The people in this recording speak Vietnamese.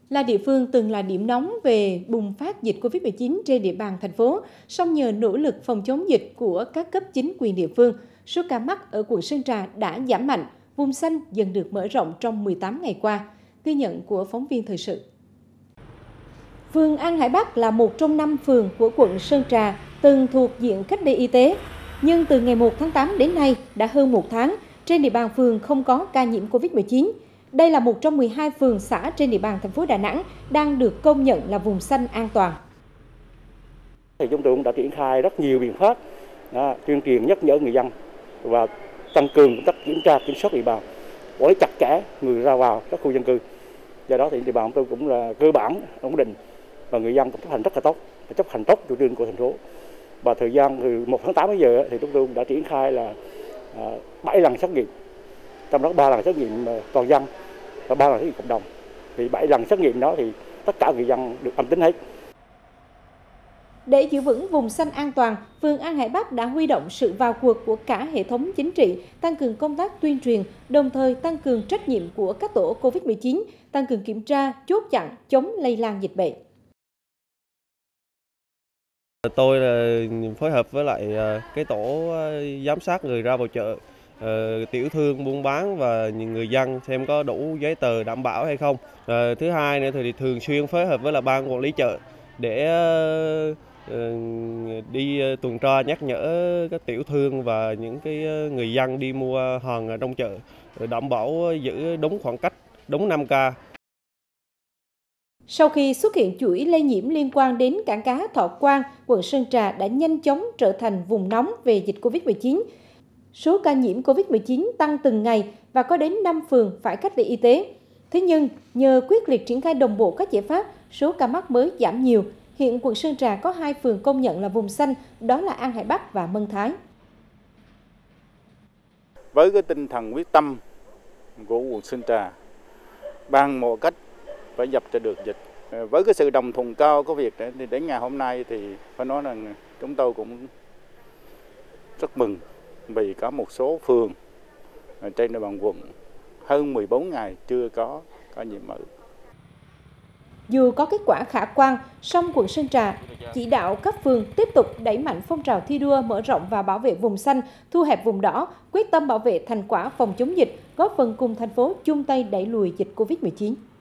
Là địa phương từng là điểm nóng về bùng phát dịch Covid-19 trên địa bàn thành phố, song nhờ nỗ lực phòng chống dịch của các cấp chính quyền địa phương, số ca mắc ở quận Sơn Trà đã giảm mạnh, vùng xanh dần được mở rộng trong 18 ngày qua. Ghi nhận của phóng viên thời sự. Phường An Hải Bắc là một trong 5 phường của quận Sơn Trà từng thuộc diện cách ly y tế. Nhưng từ ngày 1 tháng 8 đến nay đã hơn 1 tháng, trên địa bàn phường không có ca nhiễm Covid-19. Đây là một trong 12 phường xã trên địa bàn thành phố Đà Nẵng đang được công nhận là vùng xanh an toàn. Thì chúng tôi cũng đã triển khai rất nhiều biện pháp tuyên truyền nhắc nhở người dân và tăng cường công tác kiểm tra kiểm soát địa bàn, quản lý chặt chẽ người ra vào các khu dân cư. Do đó thì địa bàn tôi cũng là cơ bản ổn định và người dân cũng chấp hành rất là tốt, chấp hành tốt chủ trương của thành phố. Và thời gian từ 1 tháng 8 đến giờ thì chúng tôi đã triển khai là 7 lần xét nghiệm, trong đó 3 lần xét nghiệm toàn dân và 3 lần xét nghiệm cộng đồng. Thì 7 lần xét nghiệm đó thì tất cả người dân được âm tính hết. Để giữ vững vùng xanh an toàn, phường An Hải Bắc đã huy động sự vào cuộc của cả hệ thống chính trị, tăng cường công tác tuyên truyền, đồng thời tăng cường trách nhiệm của các tổ Covid-19, tăng cường kiểm tra, chốt chặn, chống lây lan dịch bệnh. Tôi là phối hợp với lại cái tổ giám sát người ra vào chợ, tiểu thương buôn bán và người dân xem có đủ giấy tờ đảm bảo hay không. Thứ hai nữa thì thường xuyên phối hợp với là ban quản lý chợ để đi tuần tra nhắc nhở các tiểu thương và những cái người dân đi mua hàng ở trong chợ, đảm bảo giữ đúng khoảng cách, đúng 5K. Sau khi xuất hiện chuỗi lây nhiễm liên quan đến cảng cá Thọ Quang, quận Sơn Trà đã nhanh chóng trở thành vùng nóng về dịch Covid-19. Số ca nhiễm Covid-19 tăng từng ngày và có đến 5 phường phải cách ly y tế. Thế nhưng, nhờ quyết liệt triển khai đồng bộ các giải pháp, số ca mắc mới giảm nhiều. Hiện quận Sơn Trà có 2 phường công nhận là vùng xanh, đó là An Hải Bắc và Mân Thái. Với cái tinh thần quyết tâm của quận Sơn Trà, bằng mọi cách phải dập cho được dịch. Với cái sự đồng thuận cao của việc thì đến ngày hôm nay thì phải nói rằng chúng tôi cũng rất mừng vì có một số phường trên địa bàn quận hơn 14 ngày chưa có ca nhiễm mới. Dù có kết quả khả quan, song quận Sơn Trà chỉ đạo các phường tiếp tục đẩy mạnh phong trào thi đua mở rộng và bảo vệ vùng xanh, thu hẹp vùng đỏ, quyết tâm bảo vệ thành quả phòng chống dịch, góp phần cùng thành phố chung tay đẩy lùi dịch Covid-19.